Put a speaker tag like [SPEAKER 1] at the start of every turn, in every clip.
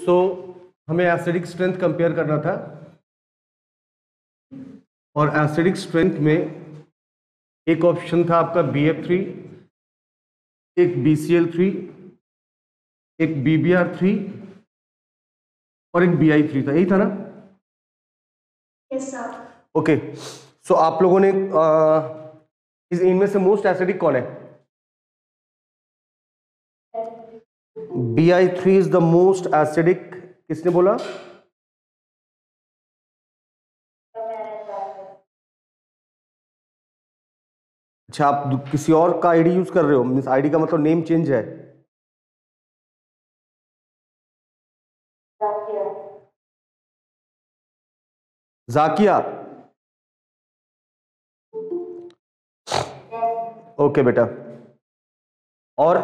[SPEAKER 1] सो हमें acidic strength compare करना था और एसिडिक स्ट्रेंथ में एक ऑप्शन था आपका BF3, एक BCl3, एक BBr3 और एक BI3 था, यही था ना?
[SPEAKER 2] Yes sir.
[SPEAKER 1] ओके, सो आप लोगों ने इनमें से मोस्ट एसिडिक कौन है? BI3 is the most acidic. किसने बोला? अच्छा, आप किसी और का आईडी यूज कर रहे हो? मींस आईडी का मतलब नेम चेंज है। जाकिया। ओके बेटा, और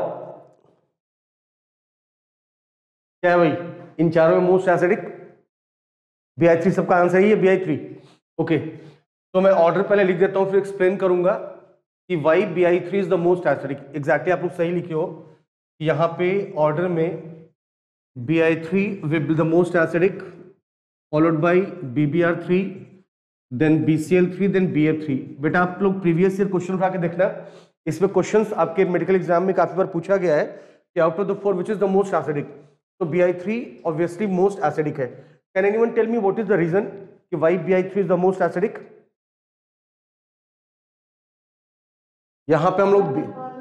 [SPEAKER 1] क्या है भाई इन चारों में मोस्ट एसिडिक? BI3, सबका आंसर ही है BI3। ओके, तो मैं ऑर्डर पहले लिख देता हूं, फिर एक्सप्लेन करूंगा कि why BI3 is the most acidic. Exactly आप लोग सही लिखे हो, यहां पे ऑर्डर में BI3 will be the most acidic, followed by BBr3, then BCl3, then BF3। बेटा आप लोग प्रीवियस ईयर क्वेश्चन उठा के देखना, इसमें क्वेश्चंस आपके मेडिकल एग्जाम में काफी बार पूछा गया है कि out of the four which is the most acidic, तो BI3 ऑब्वियसली मोस्ट एसिडिक है। Can anyone tell me what is the reason कि why BI3 is the most acidic? यहां पे हम लोग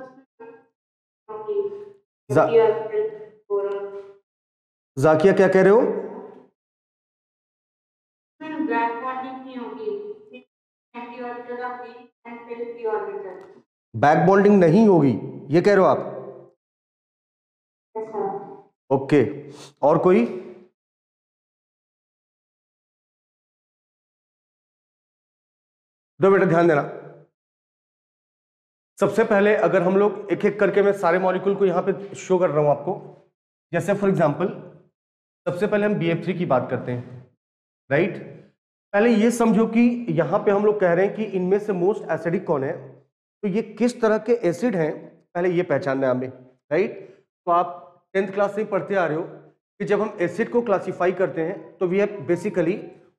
[SPEAKER 1] जाकिया क्या कह रहे हो? बैक बॉन्डिंग नहीं होगी, ये कह रहे हो आप? ओके, और कोई? दो बेटा ध्यान देना, सबसे पहले अगर हम लोग एक एक करके, मैं सारे मॉलिक्यूल को यहां पे शो कर रहा हूं आपको। जैसे फॉर एग्जांपल सबसे पहले हम BF3 की बात करते हैं, राइट? पहले ये समझो कि यहां पे हम लोग कह रहे हैं कि इनमें से मोस्ट एसिडिक कौन है, तो ये किस तरह के एसिड हैं पहले ये पहचानना है हमें, राइट? तो आप 10th क्लास से ही पढ़ते आ रहे हो कि जब हम एसिड को क्लासिफाई करते हैं तो we have basically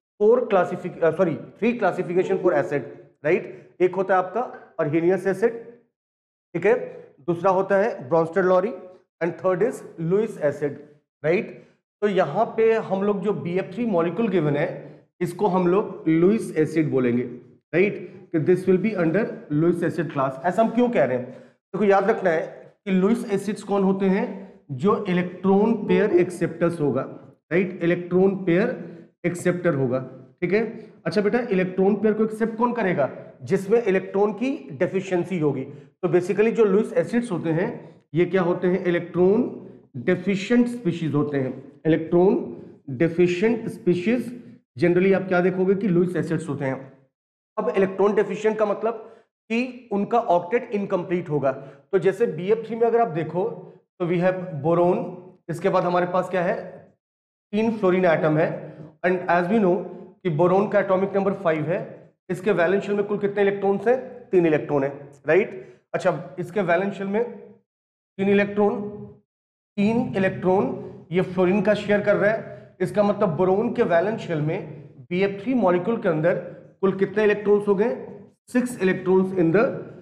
[SPEAKER 1] three classification for acid, right? एक होता है आपका अर्हीनियस एसिड, ठीक है, दूसरा होता है Bronsted Lowry and third is Lewis acid, right? तो यहां पे हम लोग जो BF3 मॉलिक्यूल गिवन है इसको हम लोग लुईस एसिड बोलेंगे, राइट? कि this will be under Lewis acid class. ऐसा हम क्यों कह रहे हैं? देखो याद रखना है कि लुईस एसिड्स कौन होते हैं? जो इलेक्ट्रॉन पेयर एक्सेप्टर्स होगा, राइट? इलेक्ट्रॉन पेयर एक्सेप्टर होगा, ठीक है। अच्छा बेटा, इलेक्ट्रॉन पेयर को एक्सेप्ट कौन करेगा? जिसमें इलेक्ट्रॉन की डेफिशिएंसी होगी। तो बेसिकली जो लुईस एसिड्स होते हैं ये क्या होते हैं? इलेक्ट्रॉन डेफिशिएंट स्पीशीज होते हैं। इलेक्ट्रॉन डेफिशिएंट स्पीशीज जनरली आप क्या देखोगे कि लुईस एसिड्स होते हैं। अब इलेक्ट्रॉन डेफिशिएंट का मतलब कि उनका ऑक्टेट इनकम्प्लीट होगा। तो जैसे BF3 में अगर आप देखो तो वी हैव बोरोन, इसके बाद हमारे पास क्या है? 3 फ्लोरीन एटम है, एंड एज वी नो कि बोरोन का एटॉमिक नंबर 5 है। इसके वैलेंस शेल में कुल कितने इलेक्ट्रॉन्स हैं? 3 इलेक्ट्रॉन है, राइट? अच्छा, इसके वैलेंस शेल में 3 इलेक्ट्रॉन ये फ्लोरीन का शेयर कर रहा है। इसका मतलब बोरोन के वैलेंस शेल में BF3 मॉलिक्यूल के अंदर कुल कितने इलेक्ट्रॉन्स हो गए? 6 electrons in the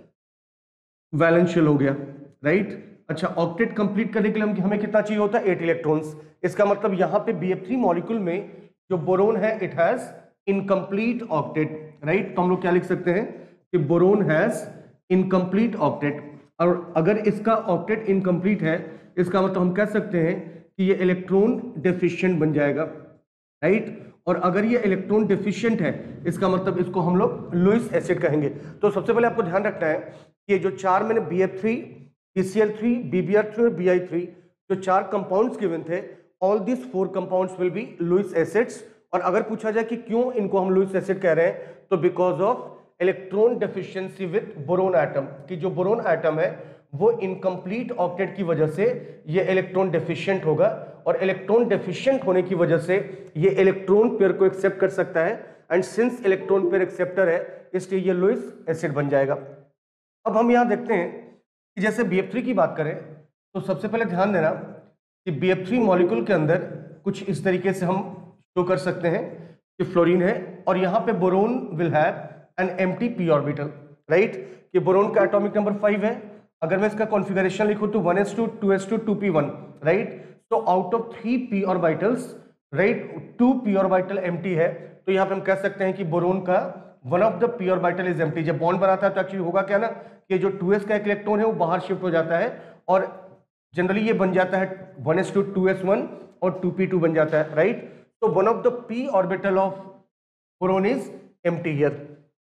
[SPEAKER 1] valence shell हो गया, राइट? अच्छा, ऑक्टेट कंप्लीट करने के लिए हमें कितना चाहिए होता है? 8 इलेक्ट्रॉन्स। इसका मतलब यहाँ पे BF3 मॉलिक्यूल में जो बोरोन है it has incomplete octet, right? तो हम लोग क्या लिख सकते हैं कि बोरोन हैज इनकम्प्लीट ऑक्टेट। और अगर इसका ऑक्टेट इनकम्प्लीट है इसका मतलब हम कह सकते हैं कि ये इलेक्ट्रॉन डेफिशिएंट बन जाएगा, राइट? और अगर ये इलेक्ट्रॉन डेफिशिएंट है इसका मतलब इसको हम लोग लुईस एसिड कहेंगे। तो सबसे पहले आपको ध्यान रखना है कि ये जो चार मैंने BF3, BCl3, BBr3 और BI3 जो 4 कंपाउंड्स गिवन थे, all this 4 compounds will be Lewis acids. और अगर पूछा जाए कि क्यों इनको हम लुईस एसिड कह रहे हैं, तो because of electron deficiency with boron atom, कि जो बोरोन एटम है वो इनकम्प्लीट ऑक्टेट की वजह से ये इलेक्ट्रॉन डेफिशिएंट होगा, और इलेक्ट्रॉन डेफिशिएंट होने की वजह से ये इलेक्ट्रॉन पेयर को एक्सेप्ट कर सकता है, and since electron pair acceptor है इसलिए ये लुईस एसिड बन जाएगा। अब हम यहां देखते हैं कि जैसे BF3 की बात करें तो सबसे पहले ध्यान देना कि BF3 मॉलिक्यूल के अंदर कुछ इस तरीके से हम शो कर सकते हैं कि फ्लोरीन है और यहाँ पे boron will have an empty p orbital, right. कि बोरोन का एटॉमिक नंबर 5 है। अगर मैं इसका कॉन्फ़िगरेशन लिखूं तो 1s2 2s2 2p1, राइट। तो out of 3 p orbitals, right, 2 p orbital empty है। तो यहाँ पे हम कह सकते हैं कि बोरोन का one of the p orbital is empty. जब बॉन्ड बनाता है तो एक्चुअली होगा क्या ना कि जो 2s का एक इलेक्ट्रॉन है वो बाहर शिफ्ट हो जाता है और जनरली ये बन जाता है 1s2 2s1 और 2p2 बन जाता है, राइट। तो one of the p orbital of boron is empty here.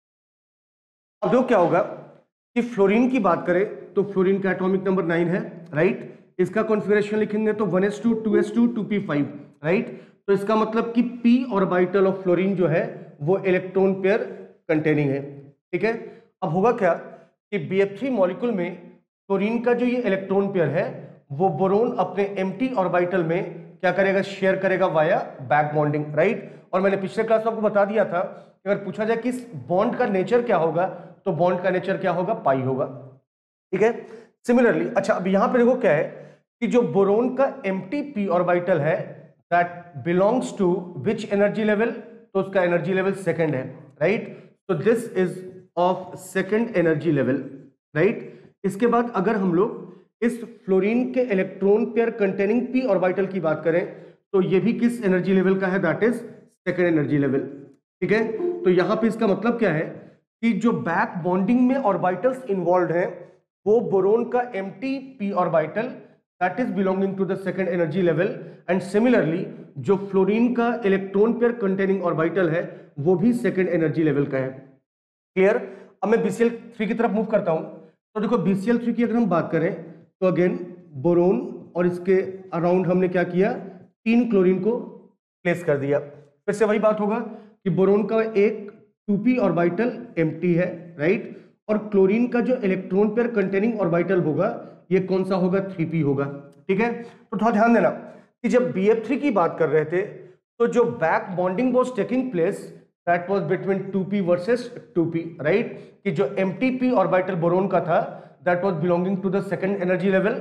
[SPEAKER 1] अब जो क्या होगा कि फ्लोरीन की बात करें तो फ्लोरीन का एटॉमिक नंबर 9 है, राइट। इसका कॉन्फ़िगरेशन लिखेंगे तो 1s2 2s2 2p5, राइट। तो इसका मतलब कि p ऑर्बिटल ऑफ फ्लोरीन जो है वो इलेक्ट्रॉन पेयर कंटेनिंग है, ठीक है। अब होगा क्या कि BF3 मॉलिक्यूल में फ्लोरीन का जो ये इलेक्ट्रॉन पेयर है वो बोरोन अपने एम्प्टी ऑर्बिटल में क्या करेगा, शेयर करेगा वाया बैक बॉन्डिंग, राइट। और मैंने पिछले क्लास में आपको बता दिया था कि अगर पूछा जाए कि इस बॉन्ड का नेचर क्या होगा तो बॉन्ड का नेचर क्या होगा, पाई होगा, ठीक है। सिमिलरली अच्छा अब यहां पे देखो क्या है कि जो बोरोन का एम्प्टी p ऑर्बिटल है that belongs to which energy level, तो उसका एनर्जी लेवल सेकंड है, राइट। तो this is of second energy level, right. इसके बाद अगर हम लोग इस फ्लोरीन के electron pair containing p orbital की बात करें तो ये भी किस एनर्जी लेवल का है, that is second energy level, ठीक है। तो यहां पे इसका मतलब क्या है कि जो बैक बॉन्डिंग में ऑर्बिटल्स इन्वॉल्व हैं वो बोरोन का empty p orbital that is belonging to the second energy level and similarly जो फ्लोरीन का इलेक्ट्रॉन पेयर कंटेनिंग ऑर्बिटल है वो भी सेकंड एनर्जी लेवल का है। क्लियर। अब मैं BCl3 की तरफ मूव करता हूं तो देखो BCl3 की अगर हम बात करें तो अगेन बोरोन और इसके अराउंड हमने क्या किया, 3 क्लोरीन को प्लेस कर दिया। फिर से वही बात होगा कि बोरोन का एक 2p ऑर्बिटल एम्प्टी है, राइट। और क्लोरीन का जो इलेक्ट्रॉन पेयर कंटेनिंग ऑर्बिटल होगा ये कौन सा होगा, 3p होगा, ठीक है। तो थोड़ा ध्यान देना कि जब BF3 की बात कर रहे थे तो जो back bonding was taking place that was between 2p versus 2p, right. कि जो एम्प्टी p ऑर्बिटल बोरोन का था that was belonging to the second energy level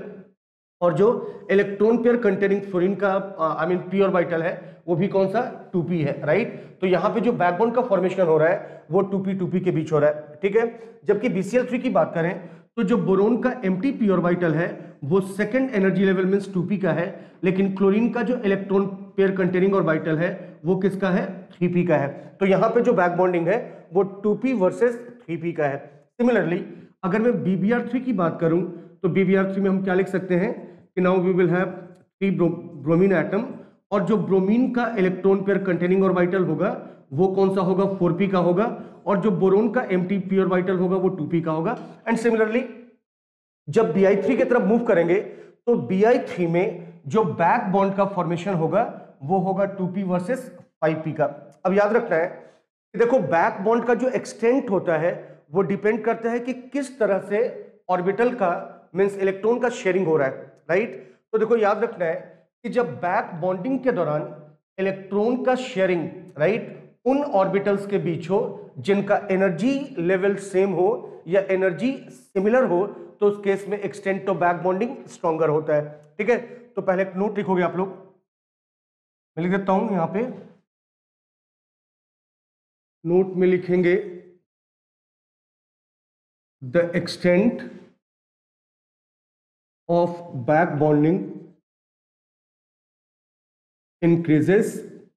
[SPEAKER 1] और जो इलेक्ट्रॉन पेयर कंटेनिंग फ्लोरीन का आई मीन p ऑर्बिटल है वो भी कौन सा, 2p है, राइट। तो यहां पे जो बैकबोन का फॉर्मेशन हो रहा है वो 2p के बीच हो रहा है, ठीक है। जबकि BCl3 की बात करें तो जो बोरोन का एम्प्टी p ऑर्बिटल है वो second energy level means 2p का है, लेकिन क्लोरीन का जो इलेक्ट्रॉन पेयर कंटेनिंग ऑर्बिटल है वो किसका है, 3p का है। तो यहां पे जो बैक बॉन्डिंग है वो 2p वर्सेस 3p का है। सिमिलरली अगर मैं BBr3 की बात करूं तो BBr3 में हम क्या लिख सकते हैं कि now we will have 3 bromine atom और जो ब्रोमीन का इलेक्ट्रॉन पेयर कंटेनिंग ऑर्बिटल होगा वो कौन सा होगा, 4p का होगा और जो बोरोन का एम्प्टी p ऑर्बिटल होगा वो 2p का होगा। एंड सिमिलरली जब Bi3 की तरफ मूव करेंगे तो Bi3 में जो बैक बॉन्ड का फॉर्मेशन होगा वो होगा 2p वर्सेस 5p का। अब याद रखना है कि देखो बैक बॉन्ड का जो एक्सटेंट होता है वो डिपेंड करता है कि किस तरह से ऑर्बिटल का मींस इलेक्ट्रॉन का शेयरिंग हो रहा है, राइट। तो देखो याद रखना है कि जब बैक बॉन्डिंग के दौरान इलेक्ट्रॉन का शेयरिंग, राइट, उन ऑर्बिटल्स के बीच हो जिनका एनर्जी लेवल सेम हो या एनर्जी सिमिलर हो तो उस केस में extent of back bonding stronger होता है, ठीक है। तो पहले एक नोट लिखोगे आप लोग, मैं लिख देता हूं यहां पे, नोट में लिखेंगे the extent of back bonding increases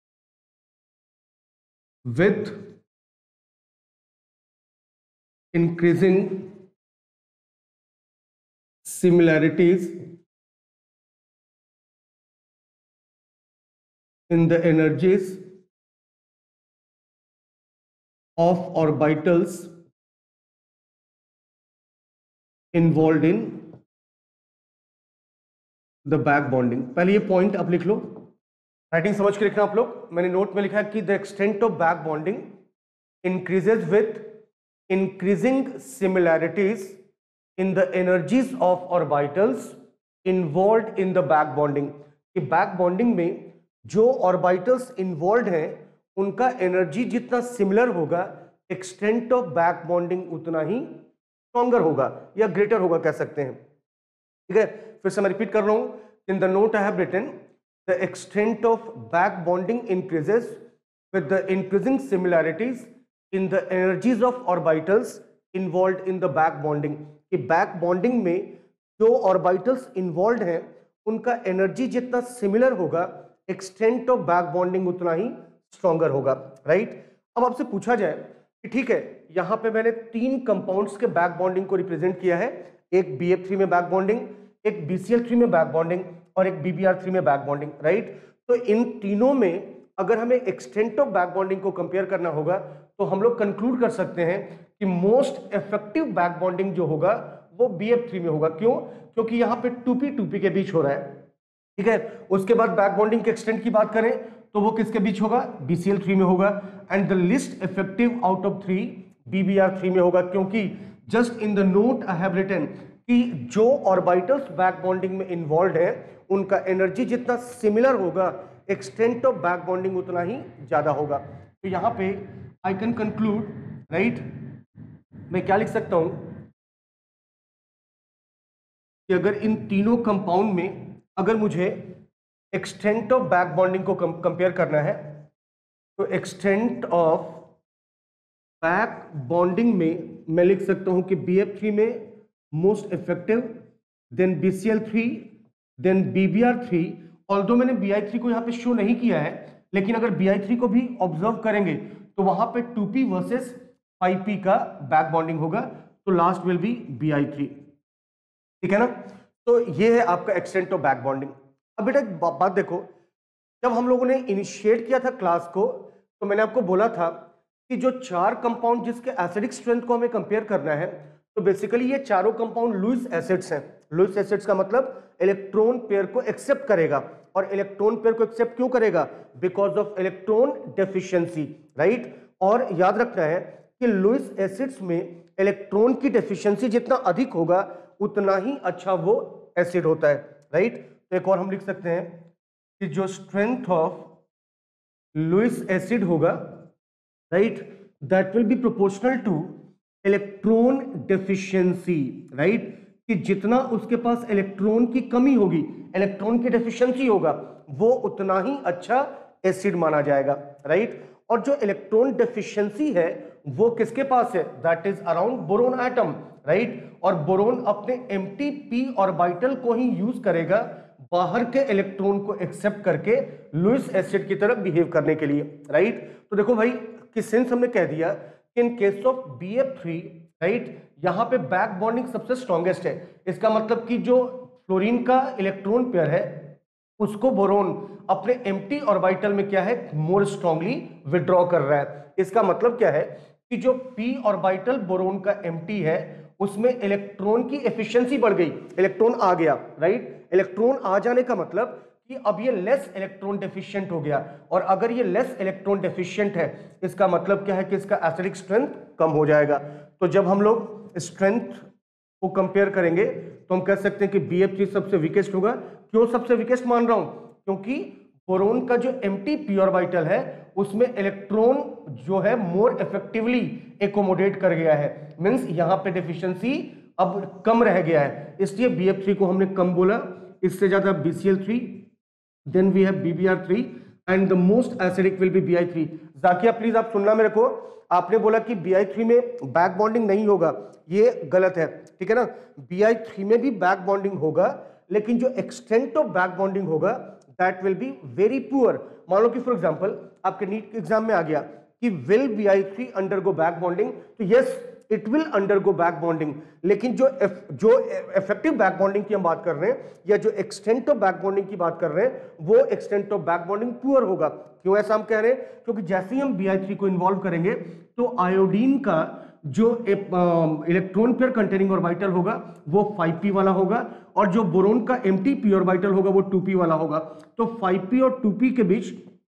[SPEAKER 1] with increasing similarities in the energies of orbitals involved in the back bonding। पहले ये पॉइंट आप लिख लो, राइटिंग समझ के लिखना आप लोग। मैंने नोट में लिखा है कि the extent of back bonding increases with increasing similarities in the energies of orbitals involved in the back bonding. कि बैक बॉन्डिंग में जो ऑर्बिटल्स इन्वॉल्व हैं उनका एनर्जी जितना सिमिलर होगा एक्सटेंट ऑफ बैक बॉन्डिंग उतना ही स्ट्रॉन्गर होगा या ग्रेटर होगा कह सकते हैं, ठीक है। फिर से मैं रिपीट कर रहा हूं, in the note I have written the extent of back bonding increases with the increasing similarities in the energies of orbitals involved in the back bonding। कि बैक बॉन्डिंग में जो ऑर्बिटल्स इन्वॉल्व हैं उनका energy जितना similar होगा, extent of back bonding उतना ही stronger होगा, right. अब आपसे पूछा जाए कि ठीक है, यहां पे मैंने 3 कंपाउंड्स के बैक बॉन्डिंग को रिप्रेजेंट किया है, एक BF3 में बैक बॉन्डिंग, एक BCl3 में बैक बॉन्डिंग और एक BBr3 में बैक बॉन्डिंग, राइट। तो इन तीनों में अगर हमें एक्सटेंट ऑफ बैक बॉन्डिंग को कंपेयर करना होगा तो हम लोग कंक्लूड कर सकते हैं कि मोस्ट इफेक्टिव बैक बॉन्डिंग जो होगा वो BF3 में होगा। क्यों? क्योंकि यहां पे 2p के बीच हो रहा है, ठीक है। उसके बाद बैक बॉन्डिंग के एक्सटेंट की बात करें तो वो किसके बीच होगा? BCl3 में होगा। And the least effective out of 3 BBr3 में होगा, क्योंकि just in the note I have written कि जो ऑर्बिटल्स बैक बॉन्डिंग में इन्वॉल्व है उनका एनर्जी जितना सिमिलर होगा, एक्सटेंट ऑफ बैक बॉन्डिंग उतना ही ज्यादा होगा। तो यहां पे आई कैन कंक्लूड, राइट, मैं क्या लिख सकता हूं कि अगर इन तीनों कंपाउंड में अगर मुझे एक्सटेंट ऑफ बैक बॉन्डिंग को कंपेयर करना है तो एक्सटेंट ऑफ बैक बॉन्डिंग में मैं लिख सकता हूं कि BF3 में most effective, then BCl3, then BBr3। Although मैंने BI3 को यहां पे शो नहीं किया है, लेकिन अगर BI3 को भी ऑब्जर्व करेंगे तो वहां पे 2p वर्सेस 5p का बैक बॉन्डिंग होगा, तो लास्ट विल बी BI3, ठीक है ना। तो ये है आपका एक्सटेंट ऑफ बैक बॉन्डिंग। अब बेटा एक बात देखो, जब हम लोगों ने इनिशिएट किया था क्लास को तो मैंने आपको बोला था कि जो 4 कंपाउंड जिसके एसिडिक स्ट्रेंथ को हमें कंपेयर करना है, तो बेसिकली ये चारों कंपाउंड लुईस एसिड्स हैं। लुईस एसिड्स का मतलब इलेक्ट्रॉन पेयर को एक्सेप्ट करेगा, और इलेक्ट्रॉन पेयर को एक्सेप्ट क्यों करेगा? Because of electron deficiency, right. और याद रखना है कि लुईस एसिड्स में इलेक्ट्रॉन की डेफिशिएंसी जितना अधिक होगा उतना ही अच्छा वो एसिड होता है, राइट। तो एक और हम लिख सकते हैं कि जो स्ट्रेंथ ऑफ लुईस एसिड होगा, right, that will be proportional to electron deficiency, right, कि जितना उसके पास इलेक्ट्रॉन की कमी होगी, इलेक्ट्रॉन की डेफिशिएंसी होगा, वो उतना ही अच्छा एसिड माना जाएगा, राइट। और जो इलेक्ट्रॉन डेफिशिएंसी है वो किसके पास है? That is around boron atom, right. और बोरोन अपने एम्प्टी p ऑर्बिटल को ही यूज करेगा बाहर के इलेक्ट्रॉन को एक्सेप्ट करके लुईस एसिड की तरफ बिहेव करने के लिए, राइट। तो देखो भाई कि सिंस हमने कह दिया कि in case of BF3, right, यहां पे बैक बॉन्डिंग सबसे स्ट्रॉन्गेस्ट है। इसका मतलब कि जो फ्लोरीन का इलेक्ट्रॉन पेयर है उसको बोरोन अपने एम्प्टी ऑर्बिटल में क्या है? मोर स्ट्रांगली विड्रॉ कर रहा है। इसका मतलब क्या है कि जो p ऑर्बिटल बोरोन का एम्प्टी है उसमें इलेक्ट्रॉन की एफिशिएंसी बढ़ गई, इलेक्ट्रॉन आ गया, राइट। इलेक्ट्रॉन आ जाने का मतलब कि अब ये लेस इलेक्ट्रॉन डेफिशिएंट हो गया, और अगर ये लेस इलेक्ट्रॉन डेफिशिएंट है इसका मतलब क्या है कि इसका एसिडिक स्ट्रेंथ कम हो जाएगा। तो जब हम लोग स्ट्रेंथ को कंपेयर करेंगे तो हम कह सकते हैं कि BF3 सबसे वीकेस्ट होगा। क्यों सबसे वीकेस्ट मान रहा हूं? क्योंकि बोरोन का जो एम्प्टी p ऑर्बिटल है उसमें इलेक्ट्रॉन जो है मोर इफेक्टिवली एकोमोडेट कर गया है, मींस यहां पे डेफिशिएंसी अब कम रह गया है, इसलिए BF3 को हमने कम बोला। इससे ज्यादा BCl3, then we have BBr3 and the most acidic will be BI3। Zakia please आप सुनना मेरे को, आपने बोला कि BI3 में बैक बॉन्डिंग नहीं होगा, ये गलत है, ठीक है ना। BI3 में भी बैक बॉन्डिंग होगा, लेकिन जो एक्सटेंट ऑफ बैक बॉन्डिंग होगा that will be very poor. मान लो कि फॉर एग्जांपल आपके नीट एग्जाम में आ गया कि will BI3 undergo back bonding, तो yes it will undergo back bonding, लेकिन जो इफेक्टिव बैक बॉन्डिंग की हम बात कर रहे हैं या जो एक्सटेंट ऑफ बैक बॉन्डिंग की बात कर रहे हैं वो extent of back bonding poor होगा। क्यों ऐसा हम कह रहे हैं? क्योंकि जैसे ही हम BI3 को इन्वॉल्व करेंगे तो आयोडीन का जो इलेक्ट्रॉन पेयर कंटेनिंग ऑर्बिटल होगा वो 5p वाला होगा, और जो बोरोन का एम्प्टी p ऑर्बिटल होगा वो 2p वाला होगा। तो 5p और 2p के बीच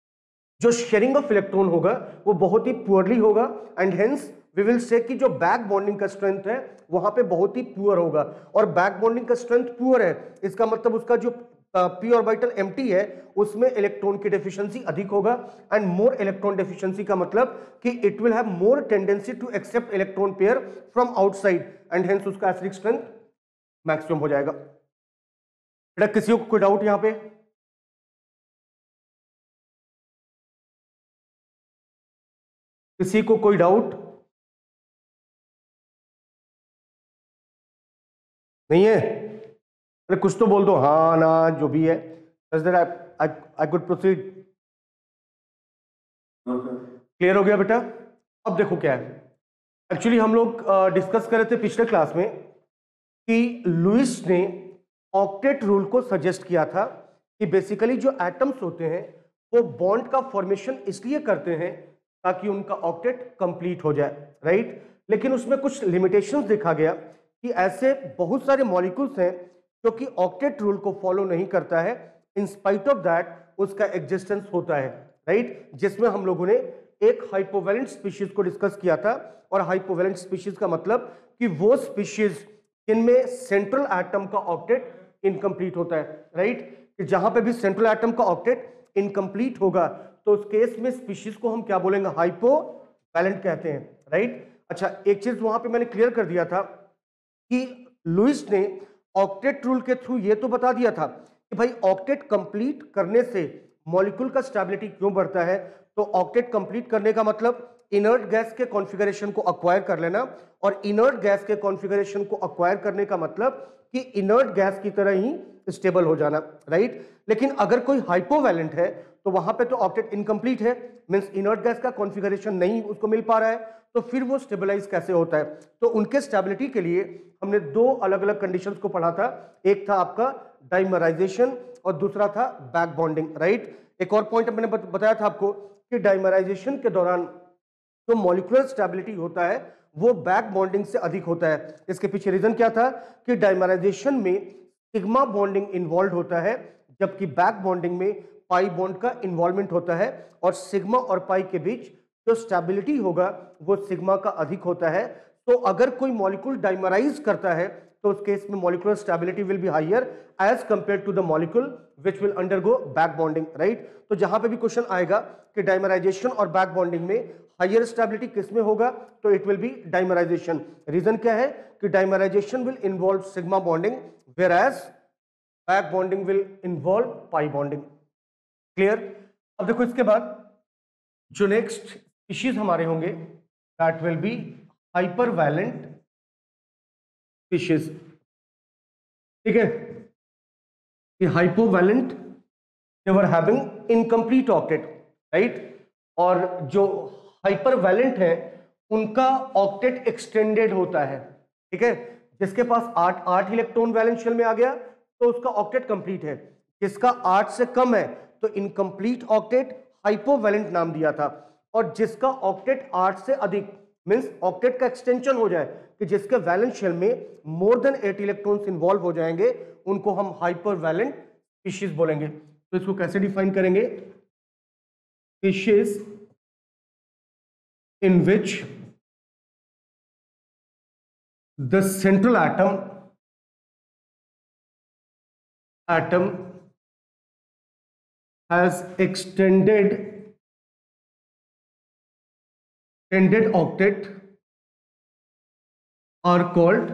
[SPEAKER 1] जो शेयरिंग ऑफ इलेक्ट्रॉन होगा वो बहुत ही पुअरली होगा, and hence we will say कि जो बैक बॉन्डिंग का स्ट्रेंथ है वहां पे बहुत ही पुअर होगा। और बैक बॉन्डिंग का स्ट्रेंथ पुअर है इसका मतलब उसका जो p ऑर्बिटल एम्प्टी है उसमें इलेक्ट्रॉन की डेफिशिएंसी अधिक होगा, एंड मोर इलेक्ट्रॉन डेफिशिएंसी का मतलब कि it will have more tendency to accept electron pair from outside, and hence उसका एसिडिक स्ट्रेंथ मैक्सिमम हो जाएगा। बेटा किसी को कोई डाउट यहां पे? किसी को कोई डाउट नहीं है? अरे कुछ तो बोल दो, हाँ ना जो भी है। I could proceed. क्लियर हो गया बेटा? अब देखो क्या है, एक्चुअली हम लोग डिस्कस कर रहे थे पिछले क्लास में कि लुईस ने ऑक्टेट रूल को सजेस्ट किया था कि बेसिकली जो एटम्स होते हैं वो बॉन्ड का फॉर्मेशन इसलिए करते हैं ताकि उनका ऑक्टेट कंप्लीट हो जाए, राइट? लेकिन उसमें कुछ लिमिटेशंस देखा गया कि ऐसे बहुत सारे मॉलिक्यूल्स हैं जो कि ऑक्टेट रूल को फॉलो नहीं करता है, इन स्पाइट ऑफ दैट उसका एग्जिस्टेंस होता है, राइट? जिसमें हम लोगों ने एक हाइपोवैलेंट स्पीशीज को डिस्कस किया था, और हाइपोवैलेंट स्पीशीज का मतलब कि वो स्पीशीज जिनमें सेंट्रल एटम का ऑक्टेट इनकम्प्लीट होता है, राइट? कि जहां पे भी सेंट्रल एटम का ऑक्टेट इनकम्प्लीट होगा तो उस केस में स्पीशीज को हम क्या बोलेंगे? हाइपोवैलेंट कहते हैं, राइट? अच्छा, एक चीज वहां पे मैंने क्लियर कर दिया था कि लुईस ने ऑक्टेट रूल के थ्रू ये तो बता दिया था कि भाई ऑक्टेट कंप्लीट करने से मॉलिक्यूल का स्टेबिलिटी क्यों बढ़ता है। तो ऑक्टेट कंप्लीट करने का मतलब इनर्ट गैस के कॉन्फ़िगरेशन को अक्वायर कर लेना, और इनर्ट गैस के कॉन्फ़िगरेशन को अक्वायर करने का मतलब कि इनर्ट गैस की तरह ही स्टेबल हो जाना, राइट? लेकिन अगर कोई हाइपोवैलेंट है तो वहां पे तो ऑक्टेट इनकम्प्लीट है, मींस इनर्ट गैस का कॉन्फ़िगरेशन नहीं उसको मिल पा रहा है, तो फिर वो स्टेबलाइज कैसे होता है? तो उनके स्टेबिलिटी के लिए हमने दो अलग अलग कंडीशंस को पढ़ा था, एक था आपका डाइमराइजेशन और दूसरा था बैक बॉन्डिंग, राइट? एक और पॉइंट मैंने बताया था आपको कि डाइमराइजेशन के दौरान जो मॉलिक्यूलर स्टेबिलिटी होता है वो बैक बॉन्डिंग से अधिक होता है। इसके पीछे रीजन क्या था कि डाइमराइजेशन में सिग्मा बॉन्डिंग इन्वॉल्व होता है, जबकि बैक बॉन्डिंग में पाई बॉन्ड का इन्वॉल्वमेंट होता है, और सिग्मा और पाई के बीच जो स्टेबिलिटी होगा वो सिग्मा का अधिक होता है। तो अगर कोई मॉलिक्यूल डाइमराइज करता है तो उस केस में molecular stability will be higher as compared to the molecule which will undergo back bonding, right? तो जहां पे भी क्वेश्चन आएगा कि डाइमराइजेशन और बैक बॉन्डिंग में हायर स्टेबिलिटी किस में होगा, तो it will be dimerization. Reason क्या है कि dimerization will involve sigma bonding whereas back bonding will involve pi bonding. Clear? अब देखो इसके बाद जो नेक्स्ट स्पीशीज हमारे होंगे that will be hypervalent species, ठीक है? कि hypovalent they were having incomplete octet, right? और जो हाइपरवैलेंट है उनका ऑक्टेट एक्सटेंडेड होता है, ठीक है? जिसके पास 8 इलेक्ट्रॉन वैलेंस शेल में आ गया तो उसका ऑक्टेट कंप्लीट है, जिसका 8 से कम है तो इनकम्प्लीट ऑक्टेट हाइपोवैलेंट नाम दिया था, और जिसका ऑक्टेट 8 से अधिक मींस ऑक्टेट का एक्सटेंशन हो जाए कि जिसके वैलेंस शेल में मोर देन 8 इलेक्ट्रॉन्स इन्वॉल्व हो जाएंगे, उनको हम हाइपरवैलेंट स्पीशीज बोलेंगे। तो इसको कैसे डिफाइन करेंगे? Species in which the central atom has extended octet are called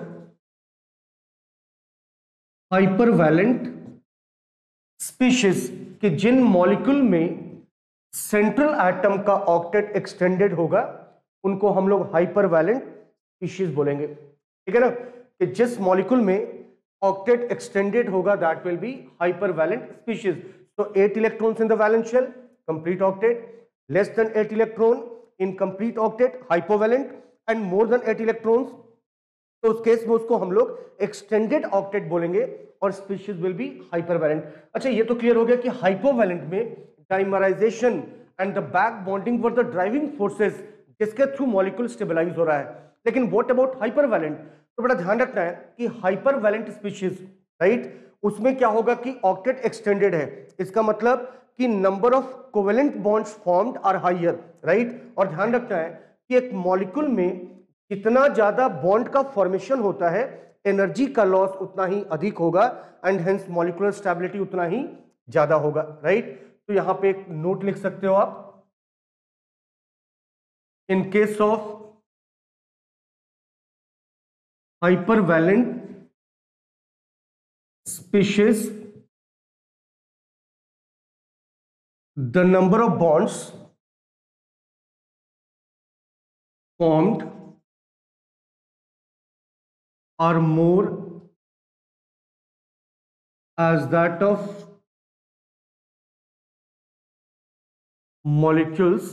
[SPEAKER 1] hypervalent species, कि जिन मॉलिक्यूल में सेंट्रल एटम का ऑक्टेट एक्सटेंडेड होगा उनको हम लोग हाइपरवैलेंट स्पीशीज बोलेंगे, ठीक है ना? कि जिस मॉलिक्यूल में ऑक्टेट एक्सटेंडेड होगा that will be hypervalent species. तो 8 electrons in the valence shell complete octet, less than 8 electron incomplete octet hypovalent, and more than 8 electrons तो उस केस में उसको हम लोग एक्सटेंडेड ऑक्टेट बोलेंगे और स्पीशीज विल बी हाइपरवैलेंट। अच्छा, ये तो क्लियर हो गया कि हाइपोवैलेंट में dimerization and the back bonding were the driving forces जिसके थ्रू मॉलिक्यूल स्टेबलाइज हो रहा है। लेकिन व्हाट अबाउट हाइपरवैलेंट? तो बड़ा ध्यान रखना है कि हाइपरवैलेंट स्पीशीज, राइट, उसमें क्या होगा कि ऑक्टेट एक्सटेंडेड है, इसका मतलब कि number of covalent bonds formed are higher, right? और ध्यान रखना है कि एक मॉलिक्यूल में जितना ज्यादा बॉन्ड का फॉर्मेशन होता है एनर्जी का लॉस उतना ही अधिक होगा, एंड हेंस मॉलिक्यूलर स्टेबिलिटी उतना ही ज्यादा होगा, राइट? तो यहां पे एक नोट लिख सकते हो आप, in case of hypervalent species the number of bonds formed are more as that of molecules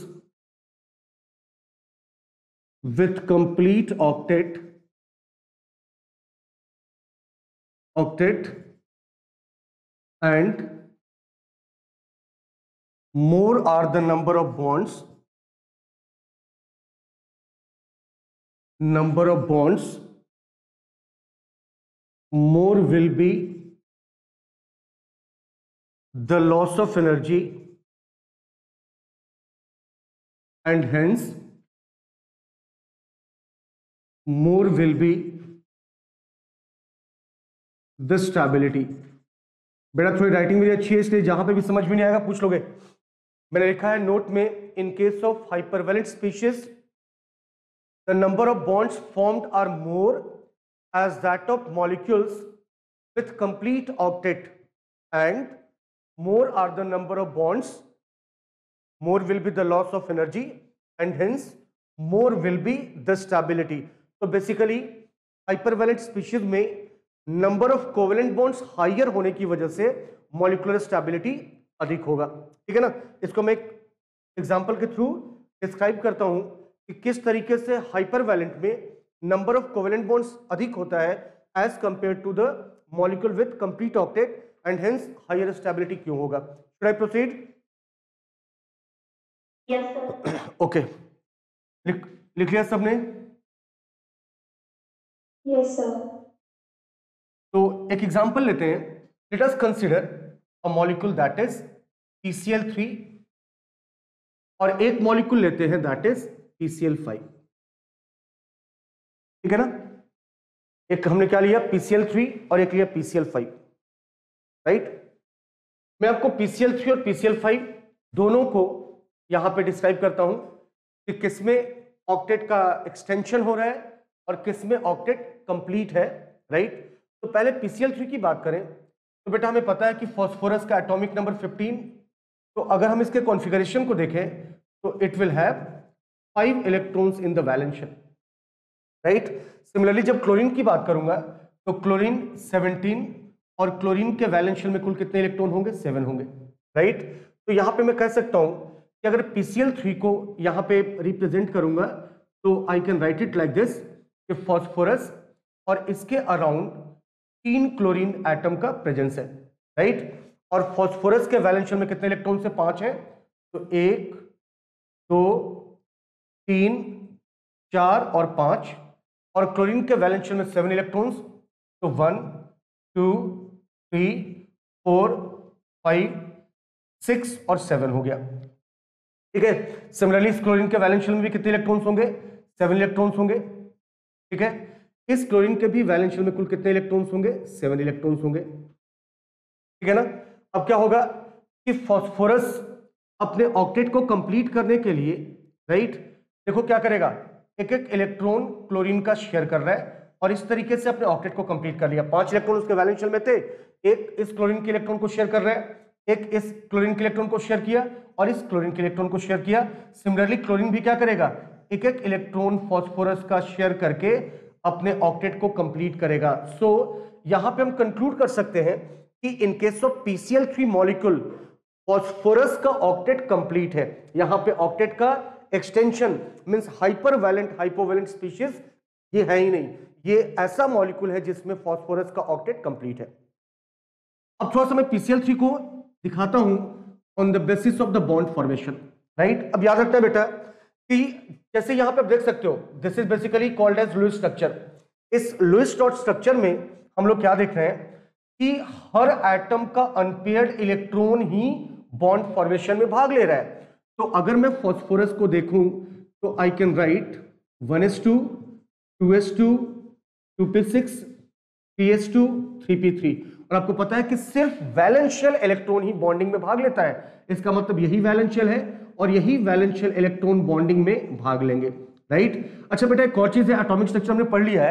[SPEAKER 1] with complete octet and more are the number of bonds more will be the loss of energy and hence more will be the stability। बेटा थोड़ी writing मेरी अच्छी है इसलिए जहां पे भी समझ में नहीं आएगा पूछ लोगे। मैंने लिखा है नोट में, in case of hypervalent species the number of bonds formed are more as that of molecules with complete octet and more are the number of bonds, more will be the loss of energy and hence more will be the stability। तो basically hypervalent species में number of covalent bonds higher होने की वजह से molecular stability अधिक होगा। ठीक है ना। इसको मैं एक एग्जांपल के थ्रू डिस्क्राइब करता हूं कि किस तरीके से हाइपरवेलेंट में नंबर ऑफ कोवेलेंट बॉन्ड्स अधिक होता है as compared to the molecule with complete octet and hence higher stability क्यों होगा। Should I proceed?
[SPEAKER 2] Yes, sir.
[SPEAKER 1] Okay. लिख लिया सबने?
[SPEAKER 2] Yes, sir.
[SPEAKER 1] तो एक एग्जांपल लेते हैं। Let us consider a molecule that is PCl3 और एक मॉलिक्यूल लेते हैं that is PCl5। ठीक है ना। एक हमने क्या लिया, PCl3 और एक लिया PCl5, राइट। मैं आपको PCl3 और PCl5 दोनों को यहां पे डिस्क्राइब करता हूं कि किसमें ऑक्टेट का एक्सटेंशन हो रहा है और किसमें ऑक्टेट कंप्लीट है, राइट। तो पहले PCl3 की बात करें तो बेटा हमें पता है कि फास्फोरस का एटॉमिक नंबर 15, तो अगर हम इसके कॉन्फ़िगरेशन को देखें तो it will have 5 electrons in the valence shell, right. Similarly जब क्लोरीन की बात करूंगा तो क्लोरीन 17 और क्लोरीन के वैलेंस शेल में कुल कितने इलेक्ट्रॉन होंगे, 7 होंगे, राइट। तो यहां पे मैं कह सकता हूं कि अगर PCl3 को यहां पे रिप्रेजेंट करूंगा तो I can write it like this कि फास्फोरस और इसके अराउंड 3 क्लोरीन एटम का प्रेजेंस है, राइट। और फास्फोरस के वैलेंस शेल में कितने इलेक्ट्रॉन से 5 है, तो 1 2 3 4 और 5, और क्लोरीन के वैलेंस शेल में 7 इलेक्ट्रॉन्स, तो 1 2 3 4 5 6 और 7 हो गया। ठीक है। सिमिलरली इस क्लोरीन के वैलेंस शेल में भी कितने इलेक्ट्रॉन्स होंगे, 7 इलेक्ट्रॉन्स होंगे। ठीक है। इस क्लोरीन के भी वैलेंस शेल में कुल कितने इलेक्ट्रॉन्स होंगे, 7 इलेक्ट्रॉन्स होंगे। ठीक है ना। अब क्या होगा कि फास्फोरस अपने ऑक्टेट को कंप्लीट करने के लिए, राइट, देखो क्या करेगा, एक एक इलेक्ट्रॉन क्लोरीन का शेयर कर रहा है और इस तरीके से अपने ऑक्टेट को कंप्लीट कर लिया। 5 इलेक्ट्रॉन उसके वैलेंस शेल में थे, एक इस क्लोरीन के इलेक्ट्रॉन को शेयर कर रहा है, एक इस क्लोरीन के इलेक्ट्रॉन को शेयर किया और इस क्लोरीन के इलेक्ट्रॉन को शेयर किया। सिमिलरली क्लोरीन भी क्या करेगा, एक एक इलेक्ट्रॉन फास्फोरस का शेयर करके अपने ऑक्टेट को कंप्लीट करेगा। सो यहां पे हम कंक्लूड कर सकते हैं कि in case of PCl3 molecule phosphorus का ऑक्टेट कंप्लीट है। यहां पे ऑक्टेट का extension means hypervalent hypovalent species ये है ही नहीं, ये ऐसा मॉलिक्यूल है जिसमें फास्फोरस का ऑक्टेट कंप्लीट है। अब थोड़ा सा मैं PCl3 को दिखाता हूं on the basis of the bond formation, right. अब याद रखना बेटा कि जैसे यहां पे आप देख सकते हो, this is basically called as Lewis structure. इस लुईस डॉट स्ट्रक्चर में हम लोग क्या देख रहे हैं कि हर एटम का अनपेयर्ड इलेक्ट्रॉन ही बॉन्ड फॉर्मेशन में भाग ले रहा है। तो अगर मैं फास्फोरस को देखूं तो I can right 1s2 2s2 2p6 3s2 3p3, और आपको पता है कि सिर्फ वैलेंस शेल इलेक्ट्रॉन ही बॉन्डिंग में भाग लेता है। इसका मतलब यही वैलेंस शेल है और यही वैलेंस शेल इलेक्ट्रॉन बॉन्डिंग में भाग लेंगे, राइट। अच्छा बेटा एक और चीज है, एटॉमिक स्ट्रक्चर हमने पढ़ लिया है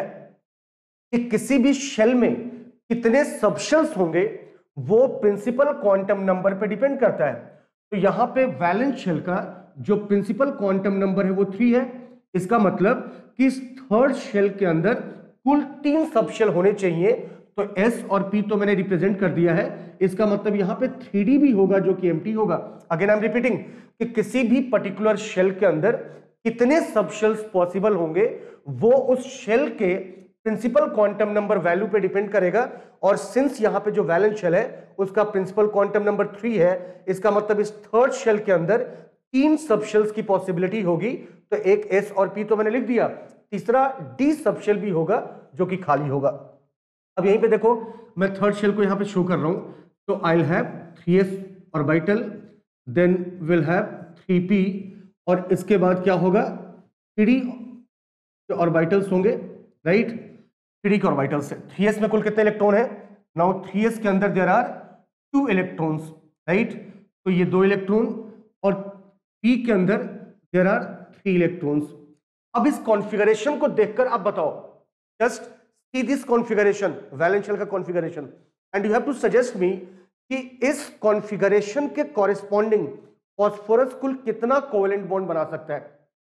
[SPEAKER 1] कि किसी भी शेल में कितने सबशेल्स होंगे वो प्रिंसिपल क्वांटम नंबर पे डिपेंड करता है। तो यहां पे वैलेंस शेल का जो प्रिंसिपल क्वांटम नंबर है वो 3 है, इसका मतलब कि इस थर्ड शेल के अंदर कुल 3 सब शेल होने चाहिए। तो S और P तो मैंने रिप्रेजेंट कर दिया है, इसका मतलब यहां पे 3D भी होगा जो कि एम्प्टी होगा। अगेन आई एम रिपीटिंग कि किसी भी पर्टिकुलर शेल के अंदर कितने सब शेल्स पॉसिबल होंगे वो उस शेल के प्रिंसिपल क्वांटम नंबर वैल्यू पे डिपेंड करेगा। और सिंस यहां पे जो वैलेंस शेल है उसका प्रिंसिपल क्वांटम नंबर 3 है, इसका मतलब इस थर्ड शेल के अंदर 3 सब शेल्स की पॉसिबिलिटी होगी। तो एक S और P तो मैंने लिख दिया, तीसरा D सब शेल भी होगा जो कि खाली होगा। अब यहीं पे देखो मैं थर्ड शेल को यहां पे शो कर रहा हूं, तो I will have 3s orbital, then will have 3p, और इसके बाद क्या होगा 3d के ऑर्बिटल्स होंगे, राइट। 3d के ऑर्बिटल्स है। 3s में कुल कितने इलेक्ट्रॉन है? नाउ 3s के अंदर देयर आर 2 इलेक्ट्रॉन्स, राइट। तो ये 2 इलेक्ट्रॉन, और p के अंदर देयर आर 3 इलेक्ट्रॉन्स। अब इस कॉन्फ़िगरेशन को देखकर आप बताओ, just see this configuration, valence shell का configuration, and you have to suggest me कि इस कॉन्फ़िगरेशन के कॉरेस्पॉन्डिंग फास्फोरस कुल कितना कोवेलेंट बॉन्ड बना सकता है।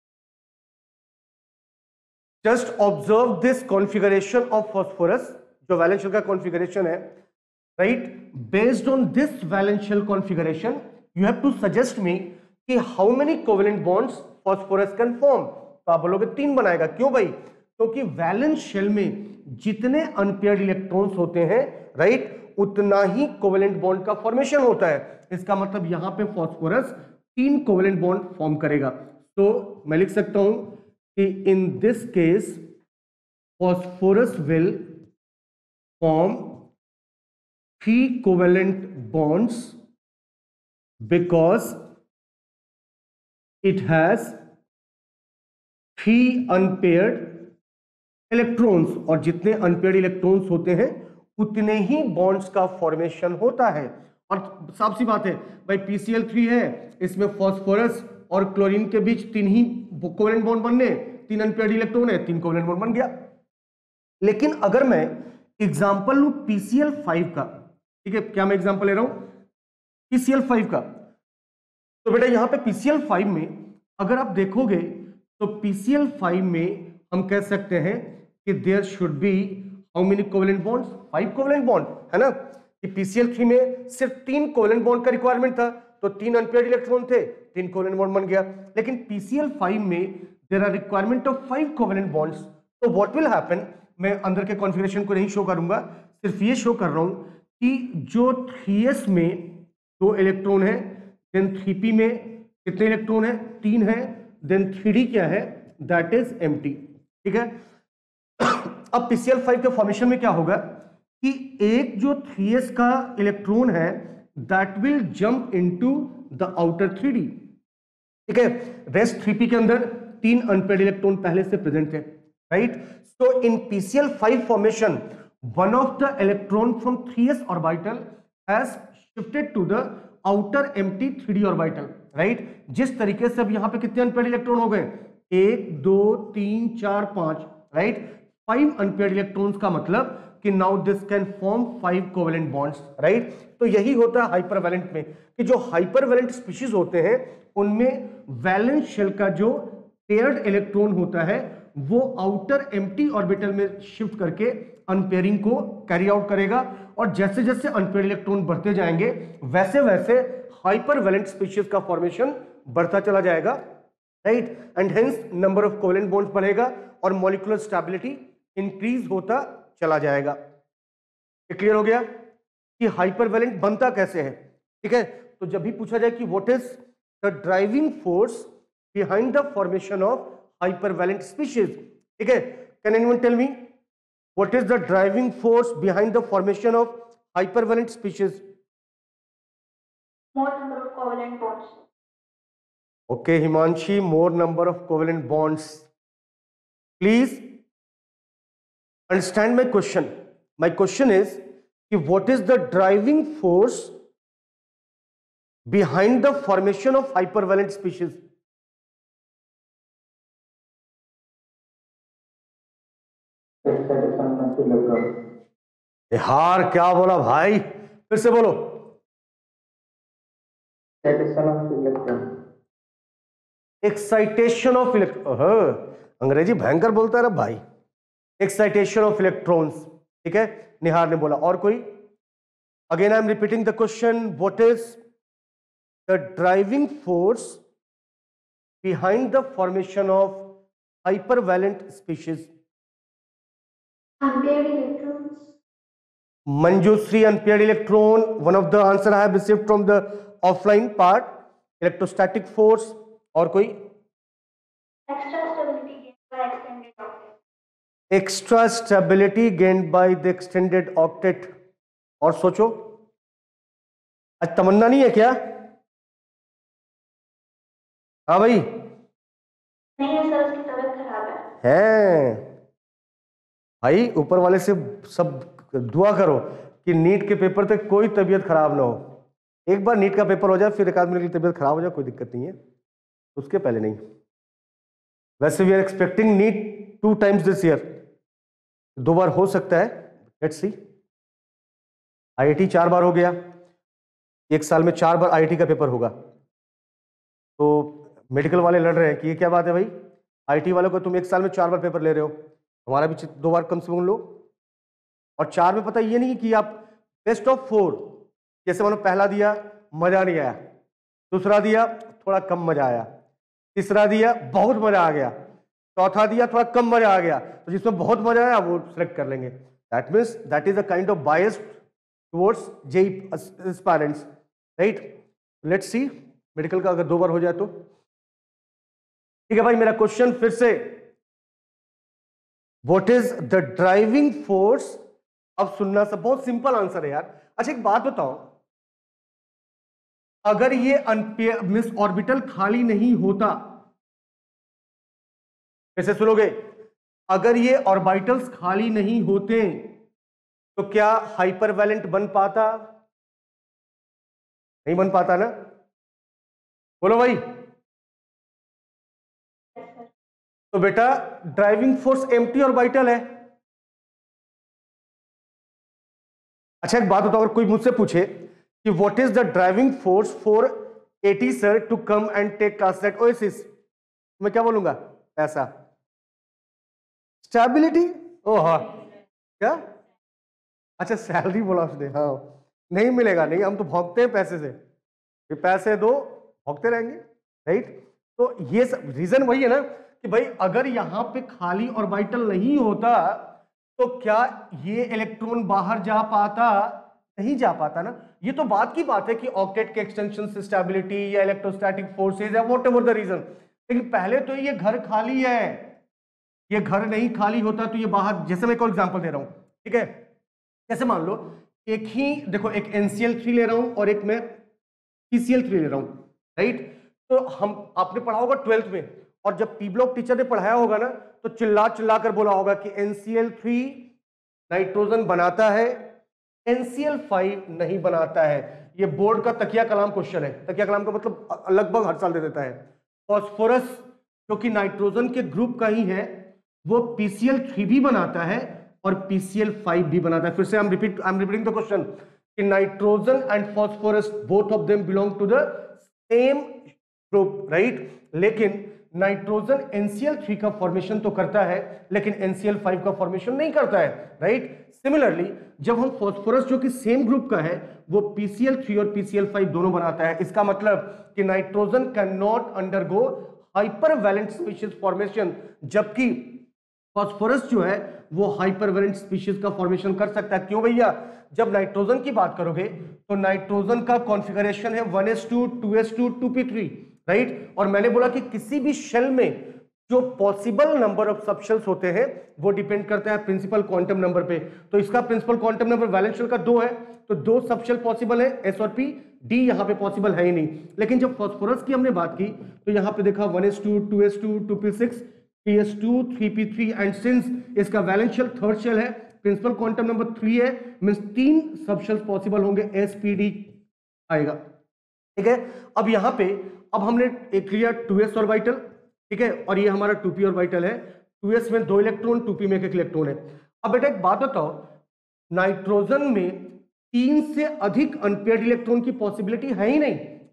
[SPEAKER 1] Just observe this configuration of phosphorus, जो वैलेंस शेल का कॉन्फ़िगरेशन है, right. Based on this valence shell configuration you have to suggest me कि how many covalent bonds phosphorus can form. तो आप बोलोगे 3 बनाएगा, क्यों भाई? क्योंकि वैलेंस शेल में जितने अनपेयर्ड इलेक्ट्रॉन्स होते हैं, राइट, उतना ही कोवेलेंट बॉन्ड का फॉर्मेशन होता है। इसका मतलब यहां पे फास्फोरस 3 कोवेलेंट बॉन्ड फॉर्म करेगा। तो मैं लिख सकता हूं कि in this case phosphorus will form 3 covalent bonds because it has 3 unpaired electrons, और जितने अनपेयर्ड इलेक्ट्रॉन्स होते हैं उतने ही बॉन्ड्स का फॉर्मेशन होता है। और साफ सी बात है भाई, PCl3 है, इसमें फास्फोरस और क्लोरीन के बीच 3 ही कोवेलेंट बॉन्ड बनने, 3 अनपेयर्ड इलेक्ट्रॉन है, 3 कोवेलेंट बॉन्ड बन गया। लेकिन अगर मैं एग्जांपल लूं PCl5 का, ठीक है, क्या मैं एग्जांपल ले रहा हूं PCl5 का, तो बेटा यहां पे PCl5 में अगर आप देखोगे तो PCl5 में हम कह सकते हैं कि there should be how many covalent bonds, 5 covalent bond, है ना। कि PCl3 में सिर्फ 3 कोवेलेंट बॉन्ड का रिक्वायरमेंट था, तो 3 अनपेयर्ड इलेक्ट्रॉन थे, 3 कोवेलेंट बॉन्ड बन गया। लेकिन PCl5 में there are requirement of 5 covalent bonds. तो व्हाट विल हैपन, मैं अंदर के कॉन्फ़िगरेशन को नहीं शो करूंगा, सिर्फ ये शो कर रहा हूं कि जो 3s में 2 इलेक्ट्रॉन है, देन 3p में कितने इलेक्ट्रॉन है? 3 है, देन 3d क्या है? दैट इज एम्प्टी, ठीक है। अब PCl5 के फॉर्मेशन में क्या होगा कि एक जो 3s का इलेक्ट्रॉन है that will jump into the outer 3d, ठीक है। रेस्ट 3p के अंदर 3 अनपेयर्ड इलेक्ट्रॉन पहले से प्रेजेंट थे, right. So in PCl5 formation one of the electron from 3s orbital has shifted to the outer empty 3d orbital, right. जिस तरीके से अब यहां पे कितने अनपेयर्ड इलेक्ट्रॉन हो गए? 1 2 3 4 5, राइट। 5 अनपेयर्ड इलेक्ट्रॉन्स का मतलब कि now this can form 5 covalent bonds, right. तो यही होता है हाइपरवैलेंट में, कि जो हाइपरवैलेंट स्पीशीज होते हैं उनमें वैलेंस शेल का जो पेयर्ड इलेक्ट्रॉन होता है वो आउटर एम्प्टी ऑर्बिटल में शिफ्ट करके अनपेयरिंग को कैरी आउट करेगा, और जैसे जैसे अनपेयर्ड इलेक्ट्रॉन बढ़ते जाएंगे वैसे वैसे हाइपरवैलेंट स्पीशीज का फॉर्मेशन बढ़ता चला जाएगा, right. And hence number of covalent bonds बढ़ेगा और मॉलिक्यूलर स्टेबिलिटी इंक्रीज होता चला जाएगा। ये क्लियर हो गया कि हाइपरवैलेंट बनता कैसे है, ठीक है। तो जब भी पूछा जाए कि what is the driving force behind the formation of hypervalent species, ठीक है, can anyone tell me what is the driving force behind the formation of hypervalent species?
[SPEAKER 2] More number of covalent bonds.
[SPEAKER 1] Okay, Himanshi, more number of covalent bonds. Please understand my question. My question is, what is the driving force behind the formation of hypervalent species? यार क्या बोला भाई, फिर से बोलो। Excitation of अंग्रेजी भयंकर बोलता है रे भाई। एक्साइटेशन ऑफ इलेक्ट्रॉन्स, ठीक है, निहार ने बोला। और कोई? Again I am repeating the question, what is the driving force behind the formation of hypervalent species?
[SPEAKER 2] Unpaired electrons.
[SPEAKER 1] Manjushree, unpaired electron. One of the answer I have received from the offline part. Electrostatic force. और कोई?
[SPEAKER 2] Extra stability gained by extended octet.
[SPEAKER 1] Extra stability gained by the extended octet. और सोचो, आज तमन्ना नहीं है क्या? हाँ भाई,
[SPEAKER 2] नहीं है सर, उसकी तबीयत खराब है।
[SPEAKER 1] भाई ऊपर वाले से सब दुआ करो कि नीट के पेपर तक कोई तबीयत खराब ना हो। एक बार नीट का पेपर हो जाए, फिर एक आदमी की तबीयत खराब हो जाए, कोई दिक्कत नहीं है, उसके पहले नहीं। वैसे we are expecting NEET 2 times this year, 2 बार हो सकता है, लेट्स सी। आईआईटी 4 बार हो गया, एक साल में 4 बार आईआईटी का पेपर होगा। तो मेडिकल वाले लड़ रहे हैं कि ये क्या बात है भाई, आईआईटी वालों को तुम एक साल में 4 बार पेपर ले रहे हो, हमारा भी 2 बार कम से कम लो। और 4 में पता ये नहीं कि आप बेस्ट ऑफ 4, जैसे मानो पहला दिया मजा नहीं आया, दूसरा दिया थोड़ा कम मजा आया, तीसरा दिया बहुत मजा आ गया, चौथा दिया थोड़ा कम मजा आ गया, तो जिसमें बहुत मजा आया वो सिलेक्ट कर लेंगे। That means that is a kind of bias towards JEE aspirants, right. Let's see medical का अगर 2 बार हो जाए तो ठीक है भाई। मेरा क्वेश्चन फिर से, what is the driving force? अब सुनना सब, बहुत सिंपल आंसर है यार। अच्छा एक बात बताओ, अगर ये अनपेयर मिस ऑर्बिटल खाली नहीं होता, कैसे सुनोगे, अगर ये ऑर्बिटल्स खाली नहीं होते तो क्या हाइपरवैलेंट बन पाता? नहीं बन पाता ना, बोलो भाई। तो बेटा ड्राइविंग फोर्स एम्प्टी ऑर्बिटल है। अच्छा एक बात बताओ, अगर कोई मुझसे पूछे कि what is the driving force for AT sir to come and take class at Oasis, मैं क्या बोलूंगा? पैसा, स्टेबिलिटी। ओ हाँ, क्या? अच्छा सैलरी बोला उसने, हाँ नहीं मिलेगा, नहीं हम तो भौंकते हैं पैसे से, ये पैसे दो भौंकते रहेंगे, राइट। तो ये रीजन वही है ना कि भाई अगर यहां पे खाली ऑर्बिटल नहीं होता तो क्या ये इलेक्ट्रॉन बाहर जा पाता? नहीं जा पाता ना। ये तो बात की बात है कि ऑक्टेट के एक्सटेंशन से स्टेबिलिटी या इलेक्ट्रोस्टैटिक फोर्सेज या व्हाटएवर द रीजन, लेकिन पहले तो ये घर खाली है, ये घर नहीं खाली होता तो ये बाहर, जैसे मैं एक और एग्जांपल दे रहा हूं, ठीक है। जैसे मान लो एक ही देखो, एक NCl3 ले रहा हूं और एक मैं PCl3 ले रहा हूं, राइट। तो हम आपने पढ़ा होगा 12th में, और जब पी ब्लॉक टीचर ने पढ़ाया होगा ना तो चिल्ला चिल्ला कर बोला होगा कि NCl3 नाइट्रोजन बनाता है, NCl5 नहीं बनाता है। ये बोर्ड का तकिया कलाम क्वेश्चन है, तकिया कलाम का मतलब लगभग हर साल दे देता है। फास्फोरस जो कि नाइट्रोजन के ग्रुप का ही है, वो PCl3 भी बनाता है और PCl5 भी बनाता है। फिर से I am repeating the question कि nitrogen and phosphorus both of them belong to the same group, right. लेकिन नाइट्रोजन NCl3 का फॉर्मेशन तो करता है लेकिन NCl5 का फॉर्मेशन नहीं करता है, राइट। सिमिलरली जब हम फास्फोरस जो कि सेम ग्रुप का है वो PCl3 और PCl5 दोनों बनाता है, इसका मतलब कि nitrogen can not undergo hypervalent species formation, जबकि फास्फोरस जो है वो हाइपरवैलेंट स्पीशीज का फॉर्मेशन कर सकता है। क्यों भैया? जब नाइट्रोजन की बात करोगे तो नाइट्रोजन का कॉन्फ़िगरेशन है 1s2 2s2 2p3, राइट। और मैंने बोला कि किसी भी शेल में जो पॉसिबल नंबर ऑफ सबशेल्स होते हैं वो डिपेंड करता है प्रिंसिपल क्वांटम नंबर पे। तो इसका principal quantum number valence shell का 2 है, तो 2 सबशेल पॉसिबल है, S और P, D यहां पे पॉसिबल है ही नहीं। लेकिन जब फास्फोरस की हमने बात की तो यहां पे देखा 1s2 2s2 2p6 3s2 3p3 and since इसका वैलेंस शेल थर्ड शेल है, प्रिंसिपल क्वांटम नंबर 3 है, मींस 3 सबशेल्स पॉसिबल होंगे, S-P-D आएगा, ठीक है। अब यहां पे अब हमने एक लिया 2s ऑर्बिटल, ठीक है, और ये हमारा 2p ऑर्बिटल है, 2s में 2 इलेक्ट्रॉन, 2p में 1 इलेक्ट्रॉन है। अब बेटा एक बात बताओ, नाइट्रोजन में 3 से अधिक अनपेयर्ड इलेक्ट्रॉन की पॉसिबिलिटी है ही नहीं,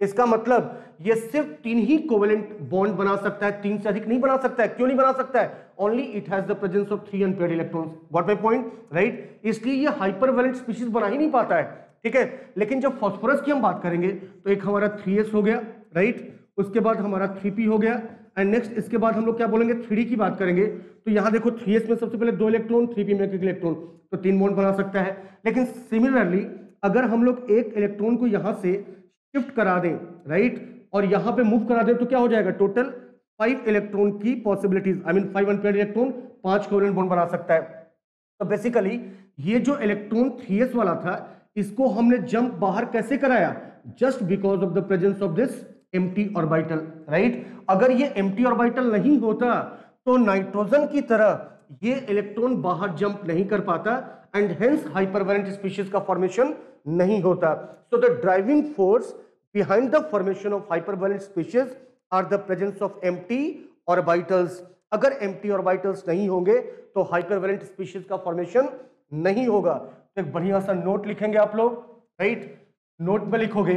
[SPEAKER 1] इसका मतलब ये सिर्फ 3 ही कोवेलेंट बॉन्ड बना सकता है, 3 से अधिक नहीं बना सकता है। क्यों नहीं बना सकता है? Only it has the presence of 3 unpaired electrons. What my point, right? इसलिए ये हाइपरवैलेंट स्पीशीज बना ही नहीं पाता है, ठीक है। लेकिन जब फास्फोरस की हम बात करेंगे तो एक हमारा 3s हो गया, राइट, उसके बाद हमारा 3p हो गया, एंड नेक्स्ट इसके बाद हम लोग क्या बोलेंगे, 3d की बात करेंगे। तो यहां देखो 3s में सबसे पहले 2 इलेक्ट्रॉन, 3p में 1 इलेक्ट्रॉन, तो 3 बॉन्ड बना सकता है। लेकिन सिमिलरली अगर हम लोग एक इलेक्ट्रॉन को यहां से शिफ्ट करा दें, राइट, और यहां पे मूव करा दें तो क्या हो जाएगा, टोटल 5 इलेक्ट्रॉन की possibilities, I mean 5 unpaired electron 5 covalent bond बना सकता है। तो बेसिकली ये जो इलेक्ट्रॉन 3s वाला था, इसको हमने जंप बाहर कैसे कराया, just because of the presence of this empty orbital, right. अगर ये एम्प्टी ऑर्बिटल नहीं होता तो नाइट्रोजन की तरह ये इलेक्ट्रॉन बाहर जंप नहीं कर पाता, एंड हेंस हाइपरवैलेंट स्पीशीज का फॉर्मेशन नहीं होता। So the driving force behind the formation of hypervalent species are the presence of empty orbitals। अगर empty orbitals नहीं होंगे तो hypervalent species का formation नहीं होगा। तो एक बढ़िया सा नोट लिखेंगे आप लोग, राइट। नोट में लिखोगे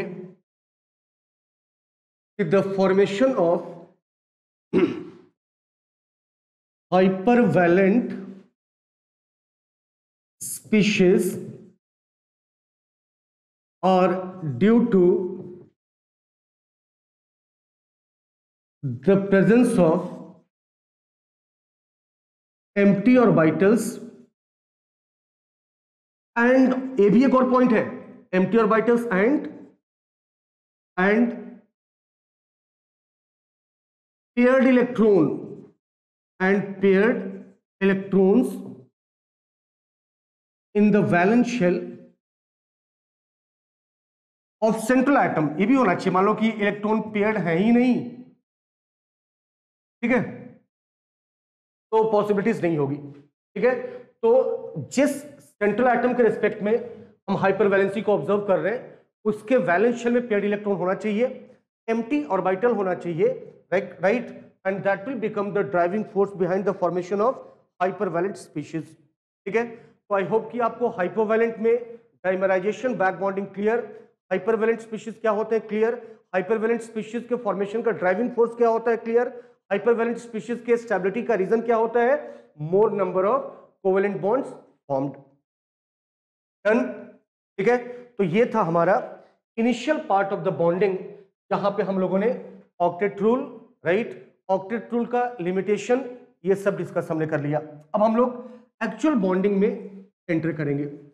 [SPEAKER 1] कि the formation of hypervalent species are due to the presence of empty orbitals and ये भी एक और पॉइंट है, empty orbitals and paired electron and paired electrons in the valence shell of central atom। ये भी होना चाहिए, मान लो कि इलेक्ट्रॉन पेयर्ड है ही नहीं, ठीक है, तो पॉसिबिलिटीज नहीं होगी, ठीक है। तो जिस सेंट्रल एटम के रिस्पेक्ट में हम हाइपरवैलेंसी को ऑब्जर्व कर रहे हैं, उसके वैलेंस शेल में पेयर्ड इलेक्ट्रॉन होना चाहिए, एम्प्टी ऑर्बिटल होना चाहिए, right, and that will become the driving force behind the formation of hypervalent species, ठीक है। तो आई होप कि आपको हाइपोवैलेंट में dimerization, back bonding clear, hypervalent species क्या होते हैं क्लियर, हाइपरवैलेंट स्पीशीज के फॉर्मेशन का ड्राइविंग फोर्स क्या होता है क्लियर, हाइपरवैलेंट स्पीशीज के स्टेबिलिटी का रीजन क्या होता है, more number of covalent bonds formed, done, ठीक है। तो ये था हमारा initial part of the bonding, जहां पे हम लोगों ने octet rule, right, octet rule का लिमिटेशन, ये सब डिस्कस हमने कर लिया। अब हम लोग एक्चुअल बॉन्डिंग में एंटर करेंगे।